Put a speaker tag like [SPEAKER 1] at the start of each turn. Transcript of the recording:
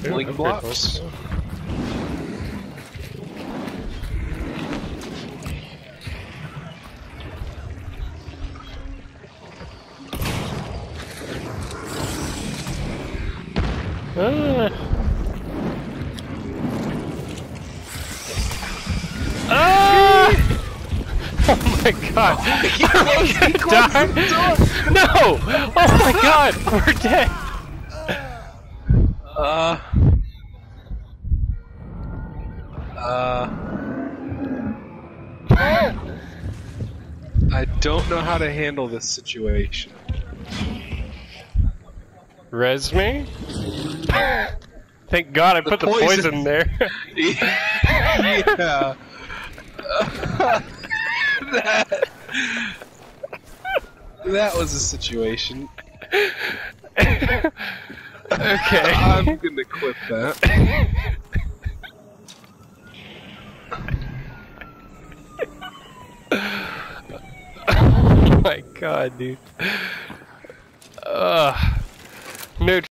[SPEAKER 1] Link blocks.
[SPEAKER 2] Oh my god! Are we gonna die? No! Oh my god! We're dead!
[SPEAKER 1] I don't know how to handle this situation.
[SPEAKER 2] Res me? Thank god I put the poison there.
[SPEAKER 1] Yeah. That was a situation.
[SPEAKER 2] Okay.
[SPEAKER 1] I'm gonna clip that.
[SPEAKER 2] Oh my god, dude. No